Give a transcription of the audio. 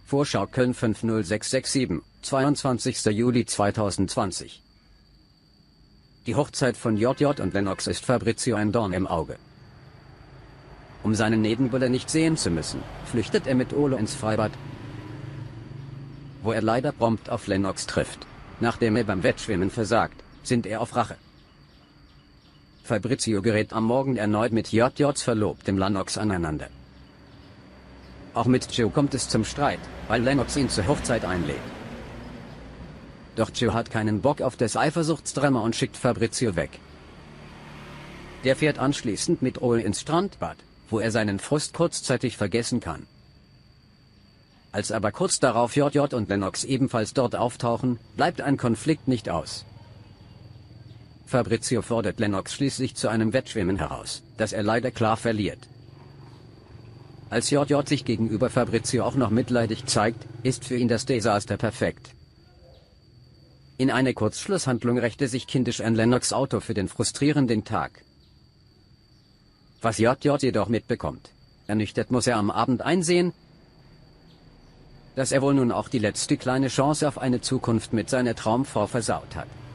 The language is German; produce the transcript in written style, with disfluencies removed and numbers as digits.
Vorschau Köln 50667, 22. Juli 2020. Die Hochzeit von JJ und Lennox ist Fabrizio ein Dorn im Auge. Um seinen Nebenbuhler nicht sehen zu müssen, flüchtet er mit Olo ins Freibad, wo er leider prompt auf Lennox trifft. Nachdem er beim Wettschwimmen versagt, sinnt er auf Rache. Fabrizio gerät am Morgen erneut mit JJs Verlobtem Lennox aneinander. Auch mit Joe kommt es zum Streit, weil Lennox ihn zur Hochzeit einlädt. Doch Joe hat keinen Bock auf das Eifersuchtsdrama und schickt Fabrizio weg. Der fährt anschließend mit Olo ins Strandbad, wo er seinen Frust kurzzeitig vergessen kann. Als aber kurz darauf JJ und Lennox ebenfalls dort auftauchen, bleibt ein Konflikt nicht aus. Fabrizio fordert Lennox schließlich zu einem Wettschwimmen heraus, das er leider klar verliert. Als JJ sich gegenüber Fabrizio auch noch mitleidig zeigt, ist für ihn das Desaster perfekt. In eine Kurzschlusshandlung rächte sich kindisch an Lennox Auto für den frustrierenden Tag. Was JJ jedoch mitbekommt, ernüchtert muss er am Abend einsehen, dass er wohl nun auch die letzte kleine Chance auf eine Zukunft mit seiner Traumfrau versaut hat.